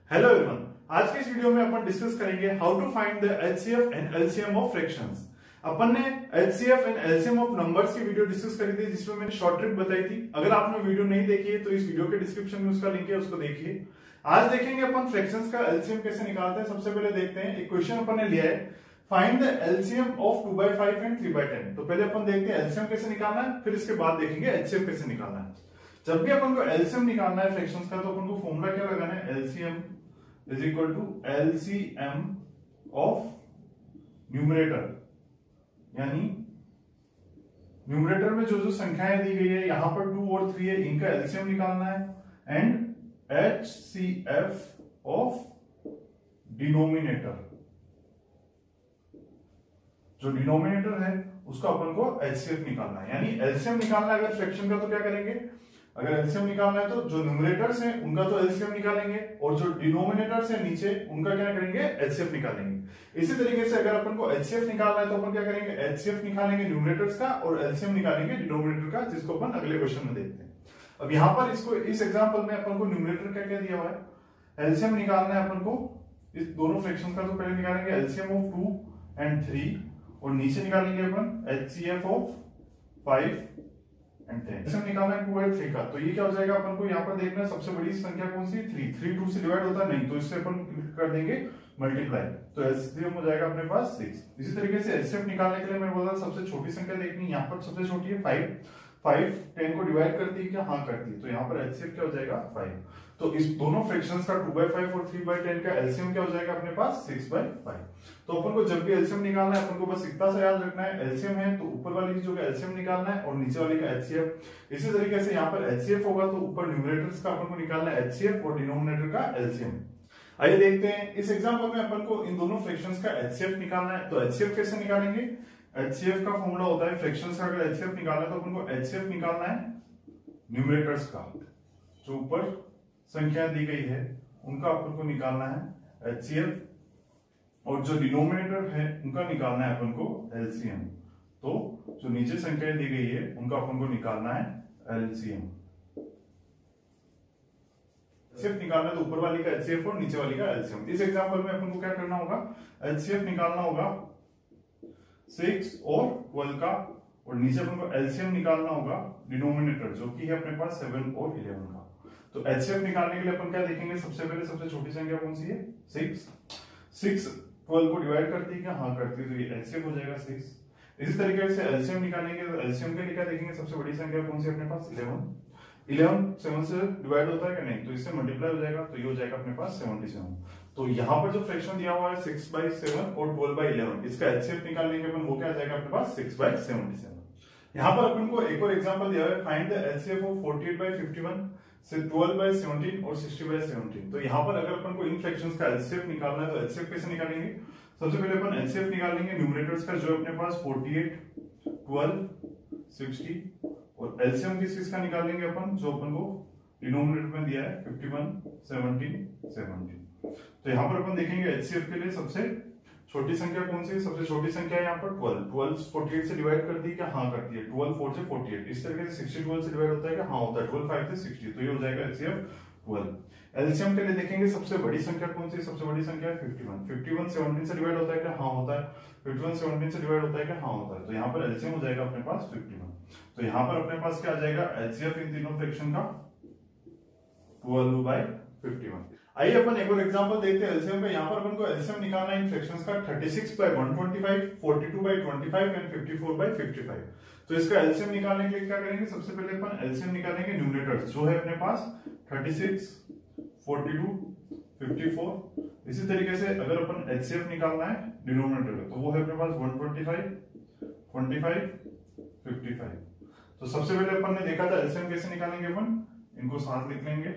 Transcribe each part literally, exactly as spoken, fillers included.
Hello everyone, आज के इस वीडियो में अपन डिस्कस करेंगे how to find the HCF and LCM of fractions. अपन ने HCF and LCM of numbers की वीडियो डिस्कस करी थी जिसमें मैंने शॉर्ट ट्रिक बताई थी। अगर आपने वीडियो नहीं देखी है तो इस वीडियो के डिस्क्रिप्शन में उसका लिंक है, उसको देखिए। आज देखेंगे अपन फ्रैक्शंस का एलसीएम कैसे निकालते हैं। सबसे पहले देखते हैं, एक क्वेश्चन अपन ने लिया है, find the LCM of two by five and three by ten. तो पहले अपन देखते हैं एलसीएम कैसे निकालना है, फिर इसके बाद देखेंगे एचसीएफ कैसे निकालना है। जब भी अपन को एलसीएम निकालना है फ्रैक्शंस का तो अपन को फॉर्मूला क्या लगाना है, LCM is equal to L C M of numerator, यानी न्यूमरेटर में जो जो संख्याएं दी गई है यहां पर टू और थ्री है, इनका एलसीएम निकालना है, and H C F of denominator. जो डिनोमिनेटर है उसका अपन को एचसीएफ निकालना है, यानी एलसीएम निकालना है अगर फ्रैक्शन का तो क्या करेंगे, अगर एलसीएम निकालना है तो जो न्यूमरेटर्स हैं उनका तो एलसीएम निकालेंगे और जो डिनोमिनेटर्स हैं नीचे उनका क्या करेंगे, एचसीएफ निकालेंगे। इसी तरीके से अगर अपन को एचसीएफ निकालना है तो अपन क्या करेंगे, एचसीएफ निकालेंगे न्यूमरेटर्स का और एलसीएम निकालेंगे डिनोमिनेटर का, जिसको अपन अगले क्वेश्चन में देखते हैं। अब यहाँ पर इसको इस एग्जाम्पल में अपन को न्यूमरेटर क्या क्या दिया हुआ है, एलसीएम निकालना है अपन को इस दोनों फ्रैक्शन का। तो पहले निकालेंगे LCM of two and three और नीचे निकालेंगे अपन HCF of five and ten. LCM निकालना है टू एंड थ्री का, तो ये क्या हो जाएगा अपन को यहाँ पर देखना है सबसे बड़ी संख्या कौन सी, थ्री। थ्री टू से डिवाइड होता है नहीं, तो इससे अपन कर देंगे मल्टीप्लाई, तो एलसीएम हो जाएगा अपने पास सिक्स। इसी तरीके से एचसीएफ निकालने के लिए मैं बोला सबसे छोटी संख्या देखनी, यहाँ पर सबसे छोटी है फाइव। फाइव टेन को डिवाइड करती है क्या, हाँ करती है, तो यहाँ पर एचसीएफ क्या हो जाएगा फाइव। तो इस दोनों फ्रैक्शंस का टू बाई फाइव और थ्री बाई टेन का एलसीएम क्या हो जाएगा अपने पास, सिक्स बाई फाइव। तो अपन को जब भी एलसीएम निकालना है अपन को बस इतना सा याद रखना है, एलसीएम है तो ऊपर वाली चीजों का एलसीएम निकालना है और नीचे वाली का एचसीएफ। इसी तरीके से यहाँ पर एचसीएफ होगा तो ऊपर न्यूमरेटर्स का अपन को निकालना है एचसीएफ और डिनोमिनेटर का एलसीएम। आइए देखते हैं इस एग्जांपल में अपन को इन दोनों फ्रैक्शंस का एचसीएफ निकालना है। तो एचसीएफ कैसे निकालेंगे, एचसीएफ का फॉर्मूला होता है फ्रैक्शंस का अगर एचसीएफ निकालना है तो अपन को एचसीएफ निकालना है न्यूमरेटर्स का, जो ऊपर संख्या दी गई है उनका अपन को निकालना है एचसीएफ, और जो डिनोमिनेटर है उनका निकालना है अपन को एलसीएम। तो जो नीचे संख्याएं दी गई है उनका अपन को निकालना है एलसीएम। एचसीएफ निकालना है तो ऊपर वाली का एचसीएफ और नीचे वाली का एलसीएम। इस एग्जांपल में अपन को क्या करना होगा, एचसीएफ निकालना होगा सिक्स और ट्वेल्व का, और नीचे अपन को एलसीएम निकालना होगा डिनोमिनेटर जो कि है अपने पास सेवन और इलेवन का। तो एचसीएफ निकालने के लिए अपन क्या देखेंगे, सबसे पहले सबसे छोटी संख्या कौन सी है, सिक्स। सिक्स ट्वेल्व को डिवाइड करती है क्या, हाँ करती है, तो ये एचसीएफ हो जाएगा सिक्स। इसी तरीके से एलसीएम निकालेंगे तो एलसीएम के लिए क्या देखेंगे, सबसे बड़ी संख्या कौन सी अपने पास, इलेवन। इलेवन सेवन से डिवाइड होता है क्या, नहीं, तो इससे मल्टीप्लाई हो जाएगा, तो ये हो जाएगा अपने पास सेवेंटी सेवन। तो यहाँ पर जो फ्रैक्शन दिया हुआ है सिक्स बाई सेवन और ट्वेल्व बाई इलेवन, इसका एचसीएफ निकालने के अपन वो क्या आ जाएगा अपने पास, सिक्स बाई सेवेंटी सेवन। यहाँ पर अपन को एक और एग्जांपल दिया है, find the HCF of forty eight by fifty one से ट्वेल्व बाई सेवनटीन और सिक्सटी बाई सेवनटीन। तो यहाँ पर अगर अपन को इन फ्रैक्शंस का एचसीएफ निकालना है तो एचसीएफ कैसे निकालेंगे, सबसे पहले अपन एचसीएफ निकालेंगे न्यूमरेटर्स का जो अपने पास फोर्टी एट, ट्वेल्व, सिक्सटी, और एलसीएम किस चीज का निकालेंगे अपन, जो अपन को डिनोमिनेटर में दिया है फिफ्टी वन, सेवनटीन, सेवनटीन। तो यहाँ पर अपन देखेंगे एचसीएफ के लिए सबसे छोटी संख्या कौन सी है, सबसे छोटी संख्या है यहाँ पर ट्वेल्व। ट्वेल्व फोर्टी एट से डिवाइड करती है क्या, हाँ करती है, ट्वेल्व फोर से फोर्टी एट। इस तरीके से सिक्सटी ट्वेल्व से डिवाइड होता है क्या, हाँ होता है, ट्वेल्व फाइव से सिक्सटी, तो ये हो जाएगा एचसीएफ ट्वेल्व। एलसीएम के लिए देखेंगे सबसे बड़ी संख्या कौन सी है, सबसे बड़ी संख्या है fifty one. Fifty one seventeen से डिवाइड होता है क्या, हाँ होता है, फिफ्टी वन सेवनटीन से डिवाइड होता है क्या, हाँ होता है, तो यहाँ पर एलसीएम हो जाएगा अपने पास फिफ्टी वन। तो यहाँ पर अपने पास क्या आ जाएगा, एचसीएफ इन तीनों फ्रैक्शन का ट्वेल्व बाई फिफ्टी वन। आइए अपन एक और एग्जांपल देखते हैं एलसीएम पे। यहाँ पर अपन को एलसीएम निकालना है इन फ्रैक्शंस का thirty six by one twenty five, forty two by twenty five and fifty four by fifty five. तो इसका एलसीएम निकालने के लिए क्या करेंगे, सबसे पहले अपन एलसीएम निकालेंगे न्यूमरेटर्स जो है अपने पास thirty six, forty two, fifty four. इसी तरीके से अगर अपन एचसीएफ निकालना है डिनोमिनेटर का तो वो है अपने पास one twenty five, twenty five, fifty five. तो सबसे पहले अपन ने देखा था एलसीएम कैसे निकालेंगे, अपन इनको साथ लिख लेंगे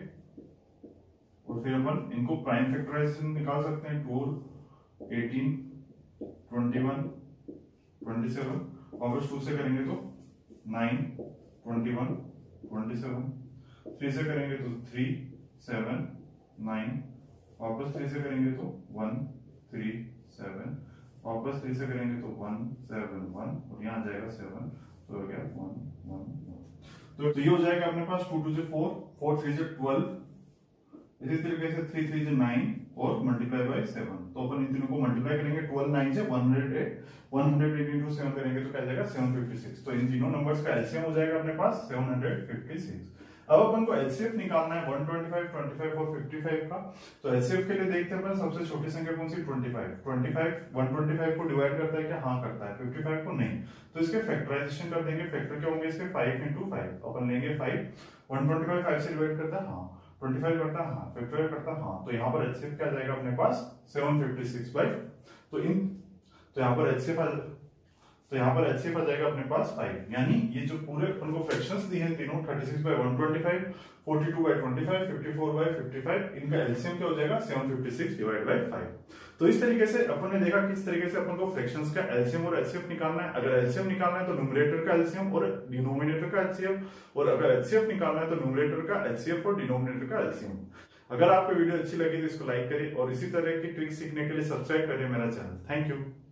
और फिर अपन इनको प्राइम फैक्टराइजेशन निकाल सकते हैं, twelve, eighteen, twenty one, twenty seven, वापस टू से करेंगे तो nine, twenty one, twenty seven, three से करेंगे तो थ्री, सेवन, नाइन, वापस थ्री से करेंगे तो वन, थ्री, सेवन, वापस थ्री से करेंगे तो वन, सेवन, वन, और यहाँ जाएगा सेवन, तो हो गया वन, वन, वन। तो ये हो जाएगा अपने पास टू टू से फोर, फोर थ्री से ट्वेल्व, इसी तरीके से थ्री थ्री से नाइन और मल्टीप्लाई बाय सेवन, तो अपन इन तीनों को मल्टीप्लाई करेंगे, ट्वेल्व नाइन से one hundred eight, one hundred eight into seven करेंगे तो क्या जाएगा सेवन फिफ्टी सिक्स। तो इन तीनों नंबर्स का एलसीएम हो जाएगा अपने पास सेवन फिफ्टी सिक्स। अब अपन को एचसीएफ निकालना है one twenty five, twenty five और फिफ्टी फाइव का। तो एचसीएफ के लिए देखते हैं अपन सबसे छोटी संख्या कौन सी, twenty five. Twenty five one twenty five को डिवाइड करता है क्या, हाँ करता है, फिफ्टी फाइव को नहीं। तो इसके फैक्टराइजेशन कर देंगे, फैक्टर क्या होंगे इसके फाइव इंटू फाइव, अपन लेंगे five, one twenty five five से डिवाइड करता है हाँ, ट्वेंटी फाइव करता है हाँ, फिफ्टी फाइव करता है हाँ, तो यहाँ पर एचसीएफ क्या जाएगा अपने पास सेवन फिफ्टी सिक्स बाई, तो इन तो यहाँ पर एचसीएफ तो यहाँ पर एचसीएफ आ जाएगा अपने पास फाइव, यानी ये जो पूरे अपन को फ्रैक्शंस दिए हैं तीनों, thirty six by one twenty five, forty two by twenty five, fifty four by fifty five, इनका एलसीएम क्या हो जाएगा seven fifty six divide by five. तो इस तरीके से अपन ने देखा किस तरीके से अपन को फ्रैक्शंस का एलसीएम और एचसीएफ निकालना है। अगर एलसीएम निकालना है तो न्यूमरेटर का एलसीएम और डिनोमिनेटर का एचसीएफ, और अगर एचसीएफ निकालना है तो न्यूमरेटर का एचसीएफ और डिनोमिनेटर का एलसीएम। अगर आपको वीडियो अच्छी लगी तो इसको लाइक करिए और इसी तरह की ट्रिक सीखने के लिए सब्सक्राइब करिए मेरा चैनल। Thank you.